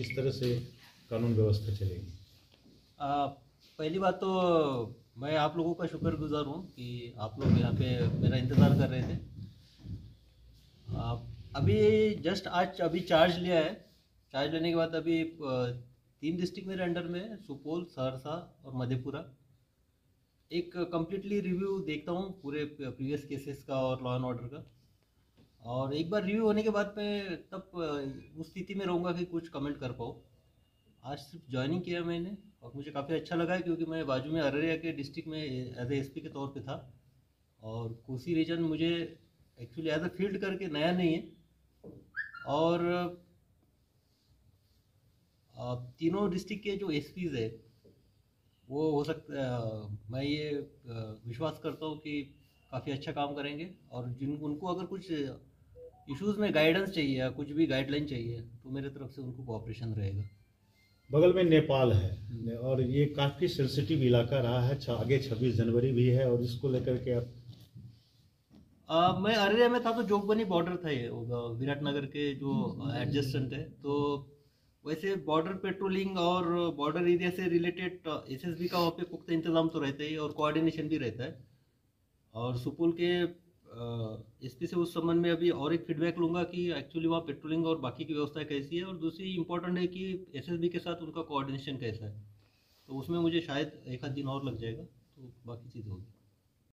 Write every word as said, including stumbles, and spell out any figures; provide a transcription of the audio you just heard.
किस तरह से कानून व्यवस्था चलेगी? आ, पहली बात तो मैं आप लोगों का शुक्रगुजार हूँ कि आप लोग यहाँ पे मेरा इंतज़ार कर रहे थे। आ, अभी जस्ट आज अभी चार्ज लिया है। चार्ज लेने के बाद अभी आ, तीन डिस्ट्रिक्ट मेरे अंडर में है, सुपौल, सहरसा और मधेपुरा। एक कंप्लीटली रिव्यू देखता हूँ पूरे प्रीवियस केसेस का और लॉ एंड ऑर्डर का, और एक बार रिव्यू होने के बाद मैं तब आ, उस स्थिति में रहूँगा कि कुछ कमेंट कर पाऊँ। आज सिर्फ ज्वाइनिंग किया मैंने और मुझे काफ़ी अच्छा लगा है, क्योंकि मैं बाजू में अररिया के डिस्ट्रिक्ट में एज ए एसपी के तौर पे था, और कोसी रीजन मुझे एक्चुअली एज अ फील्ड करके नया नहीं है। और आ, तीनों डिस्ट्रिक्ट के जो एसपीज है वो हो सकता है, मैं ये आ, विश्वास करता हूँ कि काफ़ी अच्छा काम करेंगे, और जिन उनको अगर कुछ इश्यूज़ में गाइडेंस चाहिए या कुछ भी गाइडलाइन चाहिए तो मेरे तरफ से उनको कोऑपरेशन रहेगा। बगल में नेपाल है और ये काफ़ी सेंसिटिव इलाका रहा है, आगे छब्बीस जनवरी भी है, और इसको लेकर के आप? आ, मैं अररिया में था तो जोगबनी बॉर्डर था, ये विराटनगर के जो एडजस्टेंट है, तो वैसे बॉर्डर पेट्रोलिंग और बॉर्डर एरिया से रिलेटेड एसएसबी का वहाँ पे पुख्ता इंतजाम तो रहता ही, और कोऑर्डिनेशन भी रहता है। और सुपौल के एसपी से उस संबंध में अभी और एक फीडबैक लूँगा कि एक्चुअली वहाँ पेट्रोलिंग और बाकी की व्यवस्था कैसी है, और दूसरी इंपॉर्टेंट है कि एसएसबी के साथ उनका कोऑर्डिनेशन कैसा है, तो उसमें मुझे शायद एक आध दिन और लग जाएगा, तो बाकी चीज़ होगी।